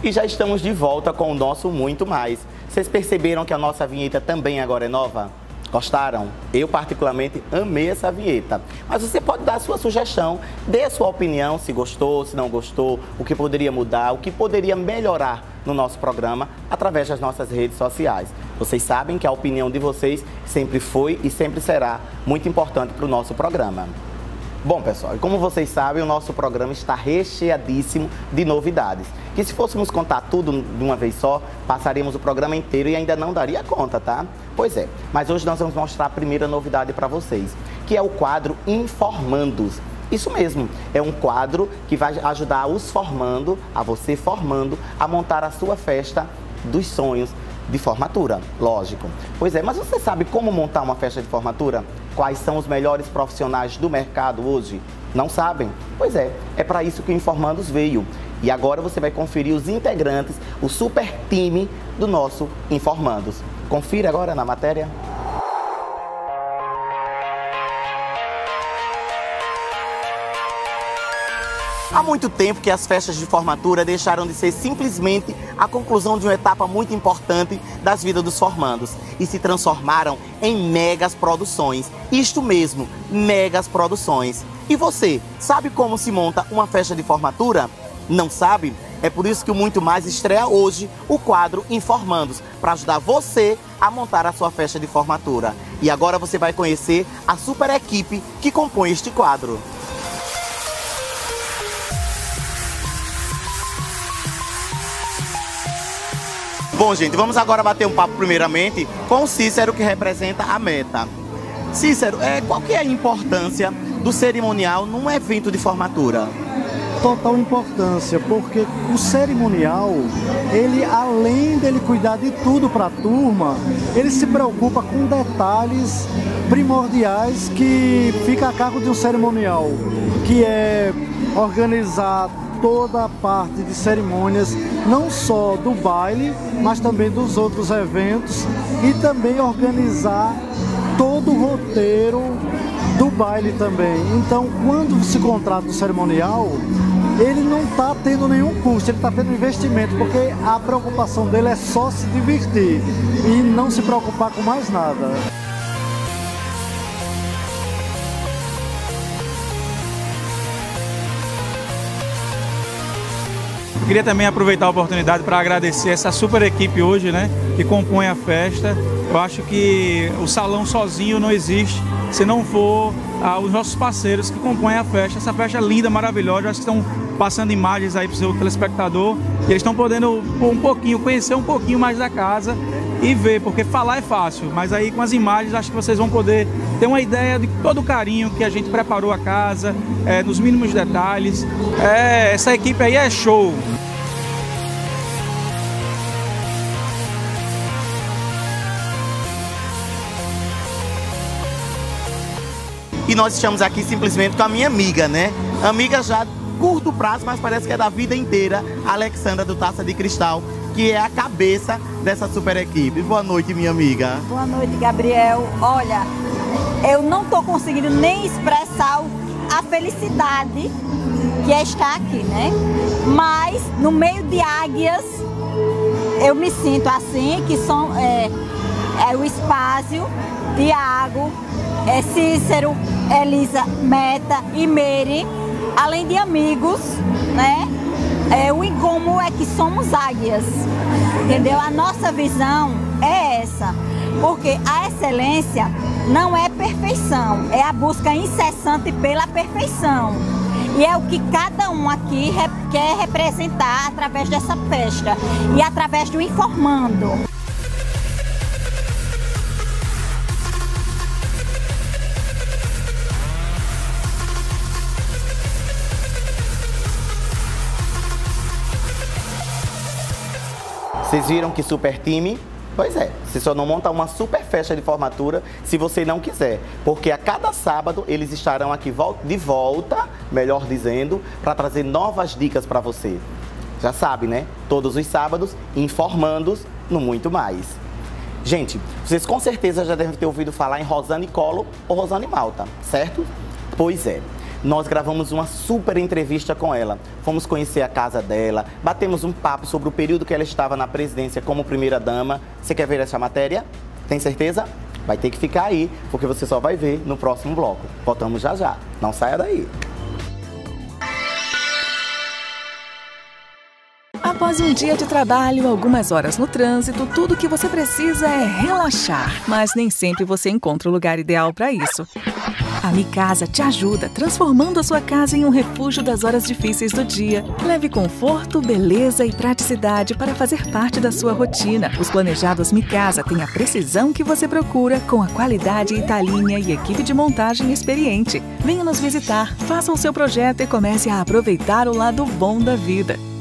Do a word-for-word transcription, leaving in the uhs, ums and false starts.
E já estamos de volta com o nosso Muito Mais. Vocês perceberam que a nossa vinheta também agora é nova? Gostaram? Eu particularmente amei essa vinheta. Mas você pode dar a sua sugestão, dê a sua opinião, se gostou, se não gostou, o que poderia mudar, o que poderia melhorar no nosso programa através das nossas redes sociais. Vocês sabem que a opinião de vocês sempre foi e sempre será muito importante para o nosso programa. Bom, pessoal, e como vocês sabem, o nosso programa está recheadíssimo de novidades. Que se fôssemos contar tudo de uma vez só, passaríamos o programa inteiro e ainda não daria conta, tá? Pois é, mas hoje nós vamos mostrar a primeira novidade para vocês, que é o quadro Informandos. Isso mesmo, é um quadro que vai ajudar os formando, a você formando, a montar a sua festa dos sonhos de formatura, lógico. Pois é, mas você sabe como montar uma festa de formatura? Quais são os melhores profissionais do mercado hoje? Não sabem? Pois é, é para isso que o Informandos veio. E agora você vai conferir os integrantes, o super time do nosso Informandos. Confira agora na matéria. Há muito tempo que as festas de formatura deixaram de ser simplesmente a conclusão de uma etapa muito importante das vidas dos formandos e se transformaram em megas produções. Isto mesmo, megas produções. E você, sabe como se monta uma festa de formatura? Não sabe? É por isso que o Muito Mais estreia hoje o quadro Informandos, para ajudar você a montar a sua festa de formatura. E agora você vai conhecer a super equipe que compõe este quadro. Bom, gente, vamos agora bater um papo primeiramente com o Cícero, que representa a Meta. Cícero, é, qual que é a importância do cerimonial num evento de formatura? Total importância, porque o cerimonial, ele além dele cuidar de tudo para a turma, ele se preocupa com detalhes primordiais que fica a cargo de um cerimonial, que é organizar toda a parte de cerimônias, não só do baile, mas também dos outros eventos, e também organizar todo o roteiro do baile também. Então, quando se contrata o cerimonial, ele não está tendo nenhum custo, ele está tendo investimento, porque a preocupação dele é só se divertir e não se preocupar com mais nada. Queria também aproveitar a oportunidade para agradecer essa super equipe hoje, né, que compõe a festa. Eu acho que o salão sozinho não existe se não for ah, os nossos parceiros que compõem a festa. Essa festa linda, maravilhosa, acho que estão passando imagens aí para o seu telespectador e eles estão podendo um pouquinho, conhecer um pouquinho mais da casa e ver, porque falar é fácil, mas aí com as imagens acho que vocês vão poder ter uma ideia de todo o carinho que a gente preparou a casa, é, nos mínimos detalhes. É, essa equipe aí é show! E nós estamos aqui simplesmente com a minha amiga, né? Amiga já curto prazo, mas parece que é da vida inteira, a Alexandra do Taça de Cristal, que é a cabeça dessa super equipe. Boa noite, minha amiga. Boa noite, Gabriel. Olha, eu não tô conseguindo nem expressar a felicidade que é estar aqui, né? Mas no meio de águias, eu me sinto assim, que são é, é o Espásio, Tiago, é Cícero, Elisa, Meta e Meire, além de amigos, né? É, o incômodo é que somos águias, entendeu? A nossa visão é essa, porque a excelência não é perfeição, é a busca incessante pela perfeição. E é o que cada um aqui quer representar através dessa festa e através do Informando. Vocês viram que super time? Pois é, você só não monta uma super festa de formatura se você não quiser, porque a cada sábado eles estarão aqui de volta, melhor dizendo, para trazer novas dicas para você. Já sabe, né? Todos os sábados, Informandos no Muito Mais. Gente, vocês com certeza já devem ter ouvido falar em Rosane Collor ou Rosane Malta, certo? Pois é. nós gravamos uma super entrevista com ela. Fomos conhecer a casa dela, batemos um papo sobre o período que ela estava na presidência como primeira-dama. Você quer ver essa matéria? Tem certeza? Vai ter que ficar aí, porque você só vai ver no próximo bloco. Voltamos já já. Não saia daí. Após um dia de trabalho, algumas horas no trânsito, tudo o que você precisa é relaxar. Mas nem sempre você encontra o lugar ideal para isso. A Mi Casa te ajuda, transformando a sua casa em um refúgio das horas difíceis do dia. Leve conforto, beleza e praticidade para fazer parte da sua rotina. Os planejados Mi Casa têm a precisão que você procura, com a qualidade Italínea e equipe de montagem experiente. Venha nos visitar, faça o seu projeto e comece a aproveitar o lado bom da vida.